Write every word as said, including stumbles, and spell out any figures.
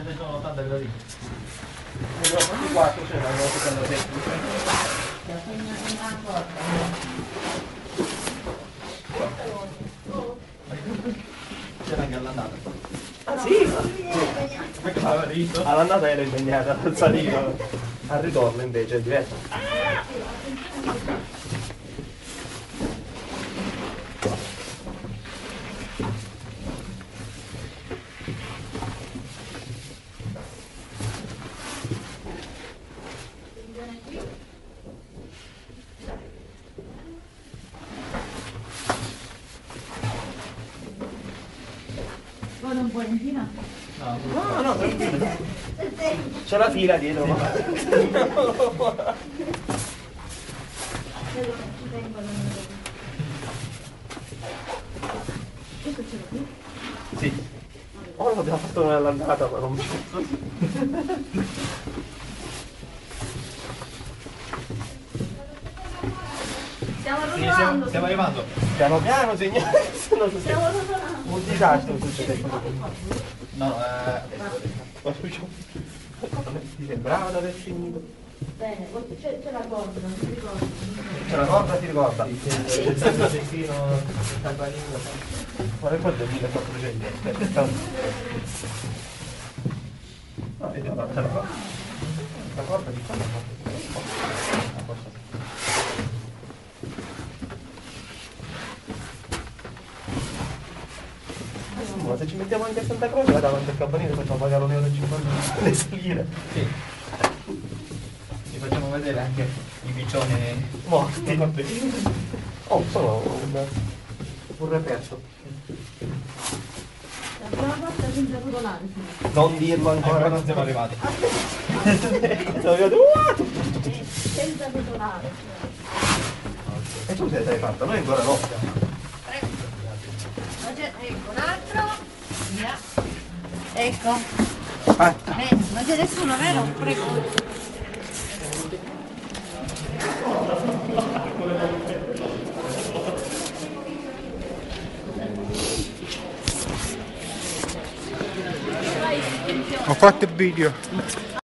ne sono ottanta gradini. Ne abbiamo fatti quattro, cioè la nostra seconda tecnica. C'era anche all'andata. Ah sì? Perché l'aveva visto? All'andata era impegnata al salire, al ritorno invece è diverso. Vado un po' in fila? No, No, no, tranquillo. C'è la fila dietro, ma... Questo ce l'ho qui? Sì. Oh, l'abbiamo fatto nell'andata, ma non mi... Stiamo sì, rotolando. stiamo, stiamo arrivando. Piano piano, signore, se no succede. Stiamo rotolando. Un disastro succede. No, no, eh, Ma scusa, ti sembrava di aver finito. Bene, c'è, c'è la corda, non ti ricordo. C'è la corda, ti ricorda? c'è il santo cestino, il campanino. Ma ricordo il millequattrocento. Aspetta. No, vedi, allora c'è la corda. La corda di qua, la corda. Ma se ci mettiamo anche a Santa Croce, là davanti al campanile facciamo pagare un euro e cinquanta le salire. Sì. Vi facciamo vedere anche i piccioni Morti. Oh, sono un, un reperto. La prima volta senza rotolare. Non dirlo ancora. ancora non siamo arrivati. Siamo arrivati. Uh! Senza rotolare. E tu te l'hai fatta, noi ancora no. Prego. Ecco, un altro. Via. Ecco. Aspetta. Bene, non c'è nessuno, vero? Prego. Ho fatto il video.